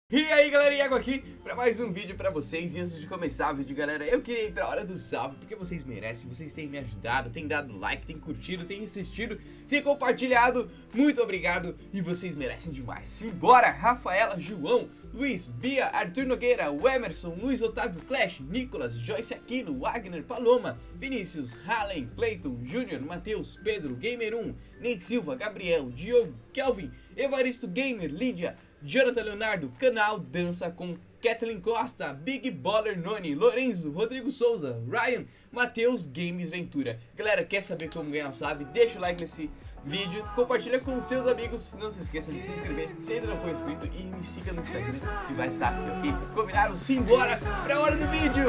E aí galera, Iago aqui para mais um vídeo para vocês. E antes de começar o vídeo, galera, eu queria ir para a hora do salve, porque vocês merecem, vocês têm me ajudado, têm dado like, têm curtido, têm assistido, têm compartilhado. Muito obrigado e vocês merecem demais. Simbora! Rafaela, João, Luiz, Bia, Arthur Nogueira, Emerson, Luiz Otávio Clash, Nicolas, Joyce Aquino, Wagner, Paloma, Vinícius, Hallen, Clayton, Júnior, Matheus, Pedro, Gamer1, Ney Silva, Gabriel, Diogo, Kelvin, Evaristo Gamer, Lídia, Jonathan Leonardo, canal Dança com Kathleen Costa, Big Baller Noni, Lorenzo, Rodrigo Souza, Ryan, Matheus Games Ventura. Galera, quer saber como ganhar, sabe? Deixa o like nesse vídeo, compartilha com seus amigos, não se esqueça de se inscrever se ainda não for inscrito e me siga no Instagram que vai estar aqui, ok? Combinado? Simbora pra hora do vídeo!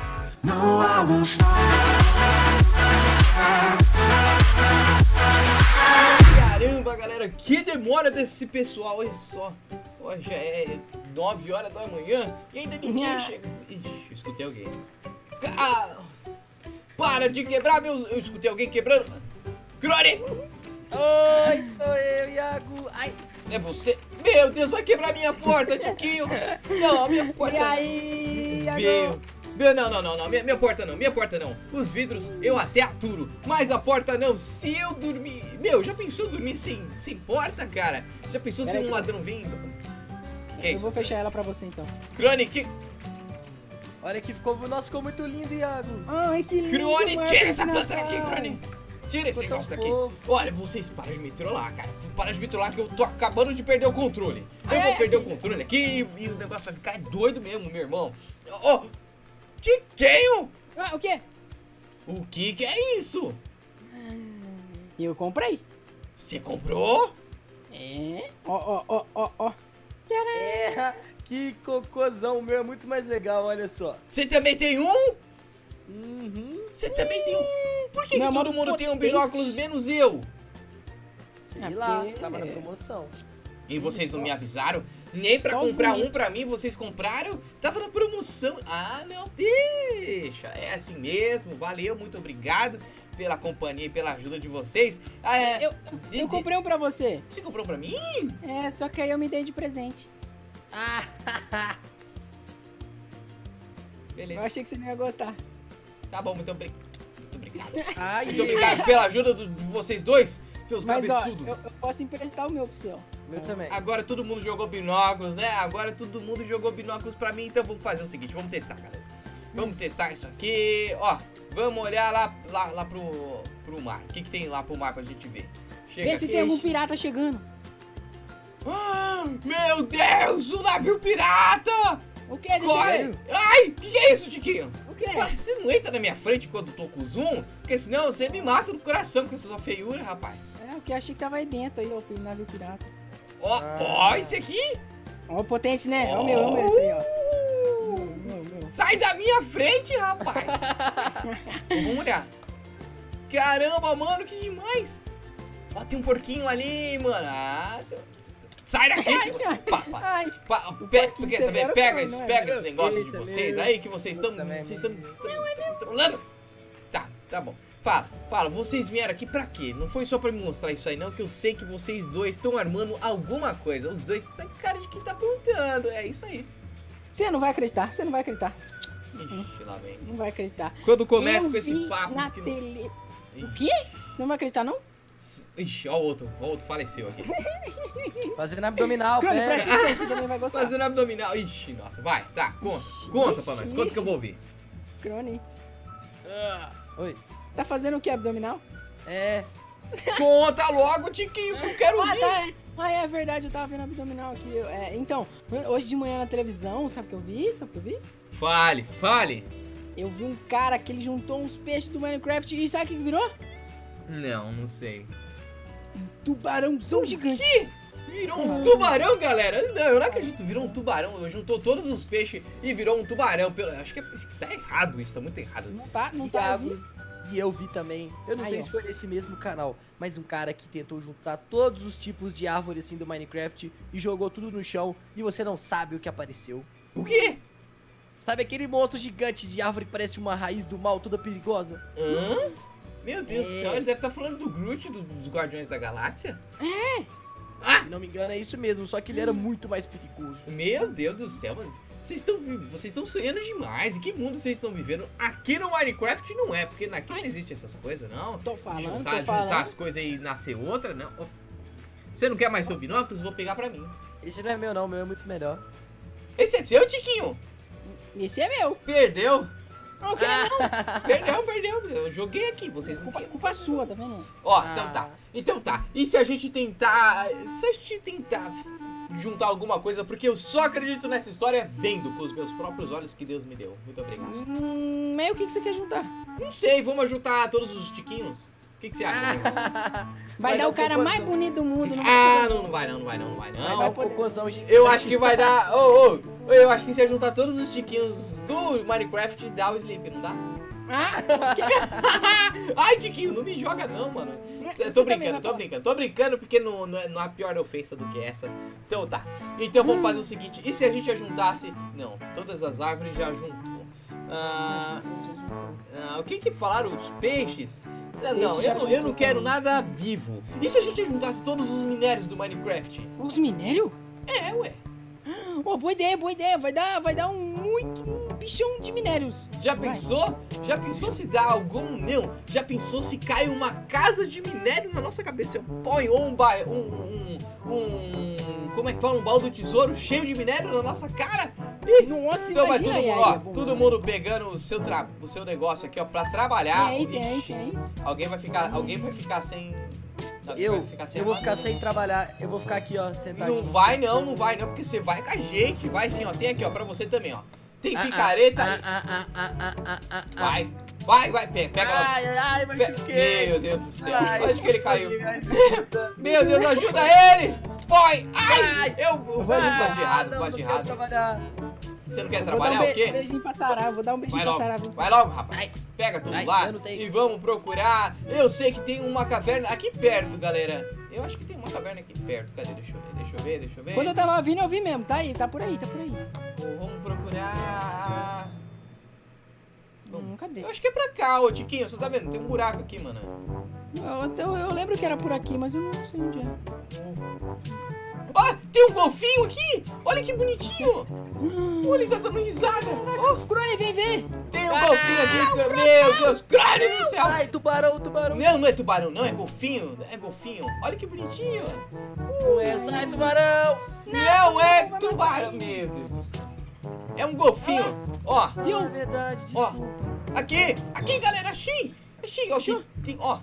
Caramba, galera, que demora desse pessoal, olha só. Ó, já é 9 horas da manhã e ainda ninguém chega. Ixi, eu escutei alguém. Ah, para de quebrar meus... Eu escutei alguém quebrando. Crone! Oi, sou eu, Iago. Ai. É você? Meu Deus, vai quebrar minha porta, Tiquinho. Não, a minha porta... E aí, Iago? Não, minha porta não, os vidros eu até aturo, mas a porta não. Se eu dormir, meu, já pensou dormir sem porta, cara? Já pensou se um ladrão vem? Que é isso? Eu vou fechar ela pra você então. Crone, Olha que ficou, nossa, ficou muito lindo, Iago. Ai, que lindo. Crone, tira essa planta daqui, Crone. Tira esse negócio daqui. Fofo. Olha, vocês param de me trollar, cara. Para de me trollar que eu tô acabando de perder o controle. Eu vou perder o controle aqui e o negócio vai ficar doido mesmo, meu irmão. Ó, Tiquinho! Ah, o quê? O que é isso? Eu comprei. Você comprou? É. Ó. Tcharam. É, que cocôzão, o meu é muito mais legal, olha só. Você também tem um? Uhum. Você também tem um? Por que, Não, que todo mas mundo tem um potente. binóculos menos eu? Sei lá, porque- tava na promoção. E vocês não me avisaram? Nem pra Só os comprar bonitos. um pra mim, vocês compraram? Tava na promoção. Ah, não, deixa. É assim mesmo. Valeu, muito obrigado pela companhia e pela ajuda de vocês. Ah, é... Eu comprei um pra você. Você comprou pra mim? É, só que aí eu me dei de presente. Beleza. Eu achei que você não ia gostar. Tá bom, muito obrigado. Muito obrigado. Ai, Muito obrigado pela ajuda de vocês dois, seus Mas ó, cabeçudos. eu posso emprestar o meu pro seu. meu também. Agora todo mundo jogou binóculos, né? Agora todo mundo jogou binóculos pra mim, então vamos fazer o seguinte, vamos testar, galera. Vamos testar isso aqui, ó. Vamos olhar lá pro mar. O que tem lá pro mar pra gente ver? Chega Vê se aqui. tem algum pirata chegando. Ah, meu Deus, o navio pirata! O quê? Deixa eu Corre! ver. Ai, que é isso, Tiquinho? O quê? Ué, você não entra na minha frente quando eu tô com o zoom? Porque senão você me mata no coração com essa sua feiura, rapaz. É, o que eu achei que tava aí dentro aí, ó, o navio pirata. Ó, esse aqui. Ó, potente, né? É o meu esse aí, ó. Meu. Sai da minha frente, rapaz! Vamos olhar. Caramba, mano, que demais! Ó, tem um porquinho ali, mano. Ah, sai daqui! Tipo, Ai. Quer saber? severo Pega, não é? pega esse negócio de Esse é vocês meu. aí que vocês estão Também. trolando. Tá bom. Fala, vocês vieram aqui pra quê? Não foi só pra me mostrar isso aí não, que eu sei que vocês dois estão armando alguma coisa. Os dois tá cara de quem tá contando. É isso aí. Você não vai acreditar, Ixi, lá vem. não vai acreditar. Quando começa Eu com esse vi papo na que não- tele... O quê? Você não vai acreditar, não? Ixi, ó o outro faleceu aqui. Fazendo abdominal, Crone, pega. presta atenção, você também vai gostar. Fazendo abdominal. Ixi, nossa, vai, tá, conta pra nós, conta que eu vou ouvir. Crone, Oi. tá fazendo o que, abdominal? É. Conta logo, Tiquinho, que eu quero Ah, ouvir. tá, é. Ah, é verdade, eu tava vendo abdominal aqui. Então, hoje de manhã na televisão, sabe o que eu vi? Fale. Eu vi um cara que ele juntou uns peixes do Minecraft e sabe o que virou? Não sei. Tubarãozão gigante. Que? Virou um tubarão, galera? Não, eu não acredito, virou um tubarão. Juntou todos os peixes e virou um tubarão. Acho que tá errado isso, tá muito errado. Não tá, eu Iago, vi. e eu vi também. Eu não Aí, sei ó. se foi nesse mesmo canal, mas um cara que tentou juntar todos os tipos de árvore assim do Minecraft e jogou tudo no chão e você não sabe o que apareceu. O quê? Sabe aquele monstro gigante de árvore que parece uma raiz do mal toda perigosa? Hã? Meu Deus do É. céu, ele deve estar falando do Groot, do Guardiões da Galáxia? Ah! Se não me engano, é isso mesmo, só que ele era muito mais perigoso. Meu Deus do céu, mas vocês estão sonhando demais. Em que mundo vocês estão vivendo? Aqui no Minecraft não é, porque aqui não existe essas coisas, não. Tô falando, Juntar as coisas e nascer outra, não. Você não quer mais seu binóculos? Vou pegar pra mim. Esse não é meu não, o meu é muito melhor. Esse é seu, Tiquinho? Esse é meu. Perdeu. Não quero não. Perdeu. Eu joguei aqui, vocês não querem. Culpa sua, tá vendo? Ó, então tá. E se a gente tentar juntar alguma coisa, porque eu só acredito nessa história vendo com os meus próprios olhos que Deus me deu. Muito obrigado. Mas o que você quer juntar? Não sei, vamos juntar todos os tiquinhos? O que você acha? Vai dar o cara mais bonito do mundo. Não vai não. Vai dar um cocôzão gigante. Eu acho que vai dar... eu acho que se eu juntar todos os tiquinhos do Minecraft, dá o sleep, não dá? Ai, Tiquinho, não me joga não, mano. Tô brincando porque não há pior ofensa do que essa. Então tá. Então vamos fazer o seguinte. E se a gente juntasse... Não, todas as árvores já juntou. O que falaram? Os peixes? Não, eu não quero nada vivo. E se a gente juntasse todos os minérios do Minecraft? Os minérios? É, ué. Oh, boa ideia. Vai dar um bichão de minérios. Já pensou? Já pensou se dá algum... Não, já pensou se cai uma casa de minério na nossa cabeça? Eu ponho como é que fala? Um baú do tesouro cheio de minério na nossa cara? Nossa, então vai todo mundo pegando o seu negócio aqui, ó, pra trabalhar. Tem. Alguém vai ficar sem... Eu vou ficar sem trabalhar, eu vou ficar aqui, ó, sentado. Não vai não, porque você vai com a gente. Vai sim, ó, tem aqui, ó, pra você também, ó. Tem picareta. Vai, pega lá. Ai, machuquei. Meu Deus do céu, acho que ele caiu. Meu Deus, ajuda ele. Põe, eu bate errado. Você não quer trabalhar o quê? Vou dar um beijinho pra Sarah. Vai logo, rapaz. Pega tudo lá e vamos procurar. Eu sei que tem uma caverna aqui perto, galera. Eu acho que tem uma caverna aqui perto. Cadê? Deixa eu ver. Quando eu tava vindo, eu vi mesmo. Tá aí, tá por aí. Vamos procurar. Cadê? Eu acho que é pra cá, ô Tiquinho. Você tá vendo? Tem um buraco aqui, mano. Eu lembro que era por aqui, mas eu não sei onde é. Tem um golfinho aqui! Olha que bonitinho! Olha, ele tá dando risada! Crone, vem ver! Tem um golfinho aqui! Meu Deus! Crone do céu! Ai, tubarão! Não é tubarão, não, é golfinho! Olha que bonitinho! Sai, tubarão! Não é tubarão! Meu Deus do céu! É um golfinho! Ó! Viu? É verdade, desculpa. Aqui, galera! Achei! Ó, tem, ó!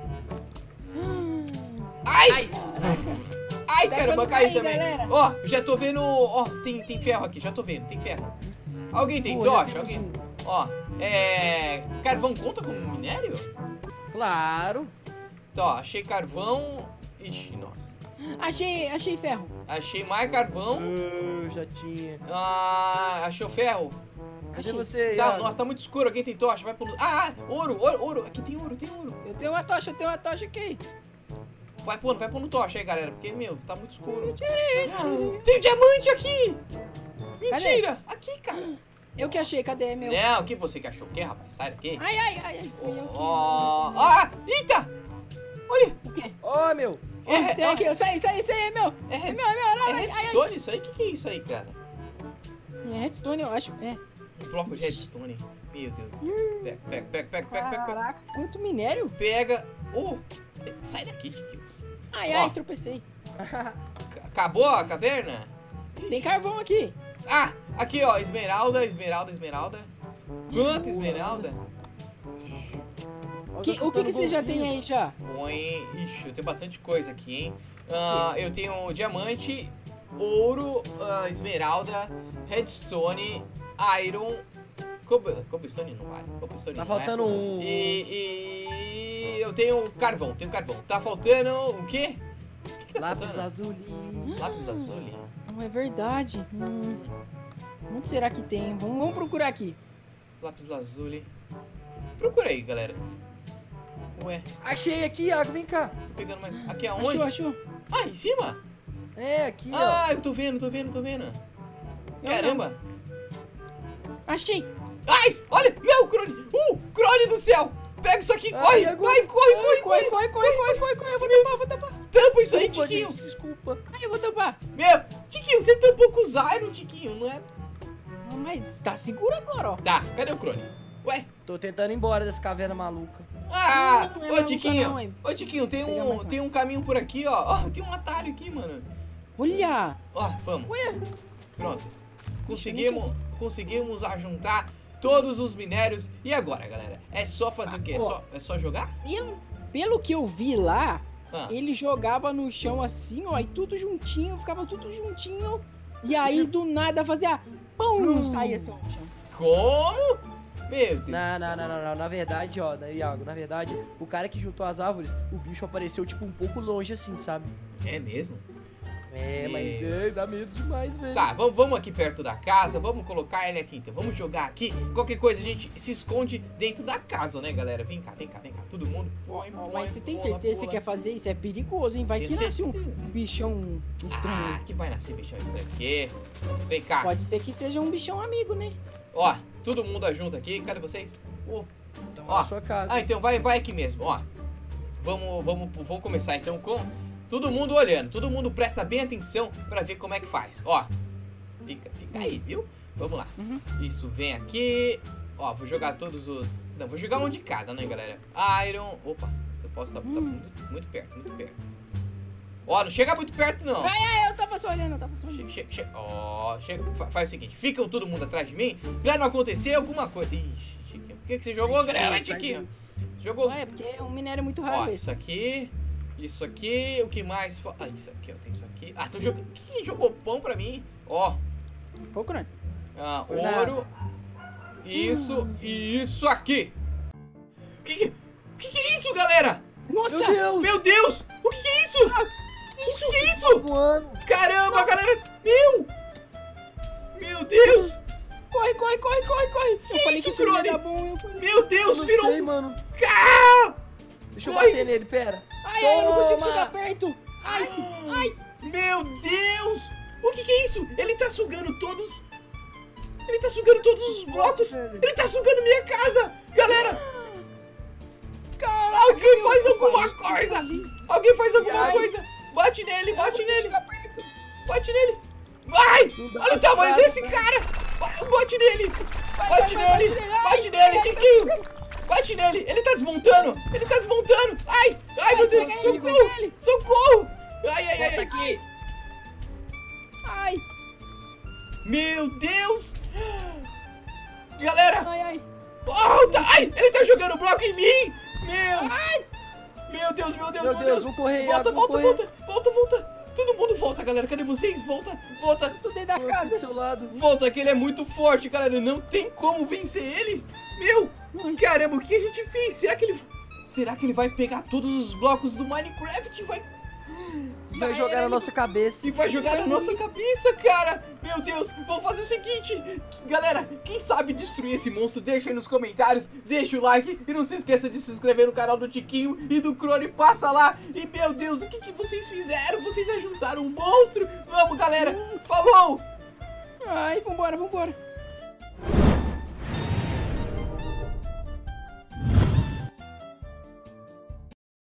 Ai, caramba, caí também. Ó, já tô vendo. Ó, tem ferro aqui, já tô vendo, tem ferro. Alguém tem tocha? Alguém? Ó, carvão conta como minério? Claro. Então, ó, achei carvão. Ixi, nossa. Achei ferro. Achei mais carvão. Já tinha. Achou ferro? Cadê você? Tá, nossa, tá muito escuro. Alguém tem tocha? Vai pro. Ouro. Aqui tem ouro. Eu tenho uma tocha aqui. Vai pondo tocha aí, galera, porque, meu, tá muito escuro. Tem diamante aqui! Mentira! Cadê? Aqui, cara. Eu que achei, cadê meu? Não, o que você que achou? O que, rapaz? Sai daqui. Ai. Eita! Olha! O quê? Meu! Tem aqui, isso aí, é meu! É redstone isso aí? O que é isso aí, cara? É redstone, eu acho. Um bloco de redstone. Meu Deus. Pega. Caraca, quanto minério? Pega. Sai daqui, Tiquinhos. Ai, tropecei. Acabou a caverna? Tem carvão aqui. Aqui, ó. Esmeralda. Quanta esmeralda? O que você já tem aí já? Ixi, eu tenho bastante coisa aqui, hein? Eu tenho diamante, ouro, esmeralda, redstone, iron. Cobblestone não vale. Tá faltando um. E eu tenho carvão. Tá faltando o quê? O que tá Lápis faltando? lazuli. Lápis lazuli? Não é verdade. Onde será que tem? Vamos procurar aqui. Lápis lazuli. Procura aí, galera. Ué. Achei aqui, Iago, vem cá. Tô pegando mais. Aqui aonde? Achou. Em cima? Aqui, ó. Eu tô vendo. Caramba. Achei. Ai, olha, meu, Crone. Crone do céu. Pega isso aqui, corre. Vai, corre. Corre. Eu vou tapar. Tampa isso aí, Tiquinho. Desculpa. tampa. Aí eu vou tampar. Meu, Tiquinho, você tampou com os Iron, Tiquinho, não é? Não, mas tá seguro agora, ó. Tá, cadê o Crone? Ué? Tô tentando ir embora dessa caverna maluca. Ah! Não, não é Ô, maluca Tiquinho! não, hein? Ô, Tiquinho, tem Pegar mais tem um caminho por aqui, ó. Ó, tem um atalho aqui, mano. Olha. Ó, vamos. Olha. Pronto. Conseguimos ajuntar todos os minérios. E agora, galera? É só fazer o quê? É só jogar? Pelo que eu vi lá, Ah. ele jogava no chão assim, ó, e tudo juntinho, ficava tudo juntinho. E aí, do nada, fazia pum, saía assim, ó, no chão. Como? Meu Deus. Não. Na verdade, ó, Iago, na verdade, o cara que juntou as árvores, o bicho apareceu, tipo, um pouco longe assim, sabe? É mesmo? É, mas dá medo demais, velho. Tá, vamos aqui perto da casa, vamos colocar ele aqui, então vamos jogar aqui. Qualquer coisa a gente se esconde dentro da casa, né, galera? Vem cá, todo mundo. Mas você tem certeza que você quer fazer isso? É perigoso, hein? Vai que Tenho nasce um certeza. bichão estranho. Ah, que vai nascer bichão estranho aqui. Vem cá. Pode ser que seja um bichão amigo, né? Ó, todo mundo junto aqui, cadê vocês? Então, Ó. na sua casa. Ah, então vai aqui mesmo, ó. Vamos começar então com todo mundo olhando. Todo mundo presta bem atenção pra ver como é que faz. Ó, fica aí, viu? Vamos lá. Uhum. Isso, vem aqui. Ó, vou jogar todos os... Não, vou jogar um de cada, né, galera? Iron... Opa, você pode estar muito perto, muito perto. Ó, não chega muito perto, não. Ai, eu tava só olhando, Ó, faz o seguinte, ficam todo mundo atrás de mim pra não acontecer alguma coisa. Ixi, Tiquinho, por que você jogou grama, Tiquinho? Jogou... É, porque é um minério muito raro Ó, esse. isso aqui, o que mais... Ah, isso aqui, ó, tem isso aqui. Ah, tu jogou... Quem jogou pão pra mim? Ó, Pouco, né? ouro, isso e isso aqui. O que é isso, galera? Nossa! Meu Deus! O que é isso? Isso! O que é isso? Voando. Caramba, galera! Meu Deus! Corre! Eu falei isso, que isso não ia Crone? dar bom, eu falei. Meu Deus, Eu não virou sei, um... mano. Ah! Deixa eu Corre. bater nele, pera. Ai, eu não consigo Toma. chegar perto! Ai! Meu Deus! O que é isso? Ele tá sugando todos... Ele tá sugando todos os blocos! Ele tá sugando minha casa! Galera! Caraca, Alguém faz eu alguma falei coisa! ali. Alguém faz alguma Ai. coisa! Bate nele! Eu não consigo Bate chegar perto. nele! Ai! Não dá Olha o pra tamanho chegar, desse cara! Bate nele! Vai, Bate vai, nele! vai, Bate vai. nele, Tiquinho! Bate nele! Ele tá desmontando! Ai! Ai, meu Deus! pega ele, Socorro! pega ele. Socorro! Ai! Volta aqui. Ai! Meu Deus! Galera! Ai! Ai! Ele tá jogando bloco em mim! Meu Deus! Meu Deus, vou correr, Volta! Iago, vou correr. Volta! Todo mundo volta, galera! Cadê vocês? Volta! Tô dentro da Tô aqui do casa! seu lado. Volta, que ele é muito forte, galera! Não tem como vencer ele! Meu! Caramba, o que a gente fez? Será que ele vai pegar todos os blocos do Minecraft e vai Vai jogar na nossa cabeça. jogar na nossa cabeça, cara! Meu Deus, vamos fazer o seguinte, galera, quem sabe destruir esse monstro, deixa aí nos comentários, deixa o like e não se esqueça de se inscrever no canal do Tiquinho e do Crone, passa lá. E meu Deus, o que vocês fizeram? Vocês ajuntaram um monstro? Vamos, galera, falou! Ai, vambora!